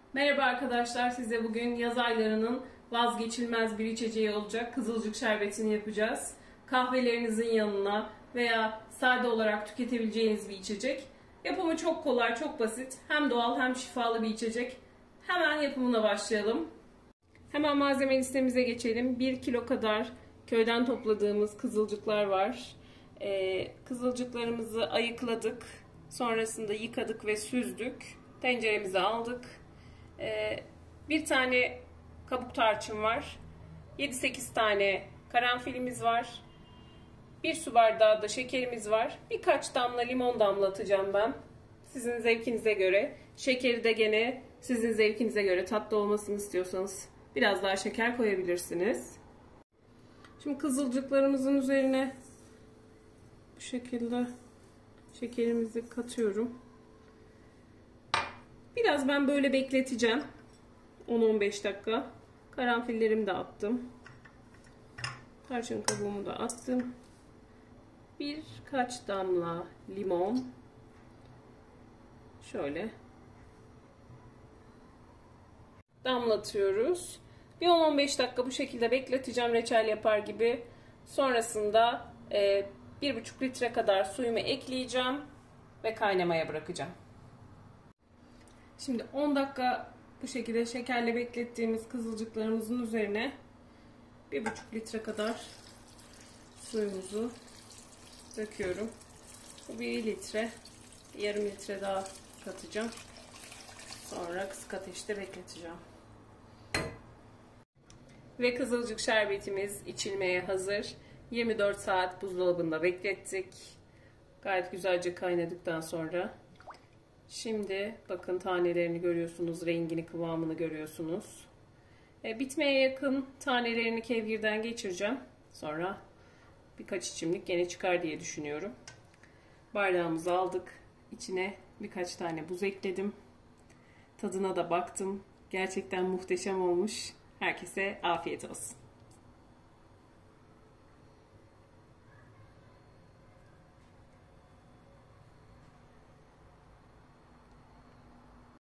Merhaba arkadaşlar, size bugün yaz aylarının vazgeçilmez bir içeceği olacak kızılcık şerbetini yapacağız. Kahvelerinizin yanına veya sade olarak tüketebileceğiniz bir içecek. Yapımı çok kolay, çok basit. Hem doğal hem şifalı bir içecek. Hemen yapımına başlayalım. Hemen malzeme listemize geçelim. 1 kilo kadar köyden topladığımız kızılcıklar var. Kızılcıklarımızı ayıkladık. Sonrasında yıkadık ve süzdük. Tenceremize aldık. Bir tane kabuk tarçın var. 7-8 tane karanfilimiz var. 1 su bardağı da şekerimiz var. Birkaç damla limon damlatacağım ben. Sizin zevkinize göre. Şekeri de gene sizin zevkinize göre, tatlı olmasını istiyorsanız biraz daha şeker koyabilirsiniz. Şimdi kızılcıklarımızın üzerine bu şekilde şekerimizi katıyorum. Biraz ben böyle bekleteceğim. 10-15 dakika. Karanfillerimi de attım. Tarçın kabuğumu da attım. Birkaç damla limon. Şöyle damlatıyoruz. Bir 10-15 dakika bu şekilde bekleteceğim reçel yapar gibi. Sonrasında 1,5 litre kadar suyumu ekleyeceğim ve kaynamaya bırakacağım. Şimdi 10 dakika bu şekilde şekerle beklettiğimiz kızılcıklarımızın üzerine 1,5 litre kadar suyumuzu döküyorum. Bu 1 litre, yarım litre daha katacağım. Sonra kısık ateşte bekleteceğim. Ve kızılcık şerbetimiz içilmeye hazır. 24 saat buzdolabında beklettik. Gayet güzelce kaynadıktan sonra şimdi bakın tanelerini görüyorsunuz, rengini, kıvamını görüyorsunuz. Bitmeye yakın tanelerini kevgirden geçireceğim. Sonra birkaç içimlik gene çıkar diye düşünüyorum. Bardağımızı aldık. İçine birkaç tane buz ekledim. Tadına da baktım. Gerçekten muhteşem olmuş. Herkese afiyet olsun.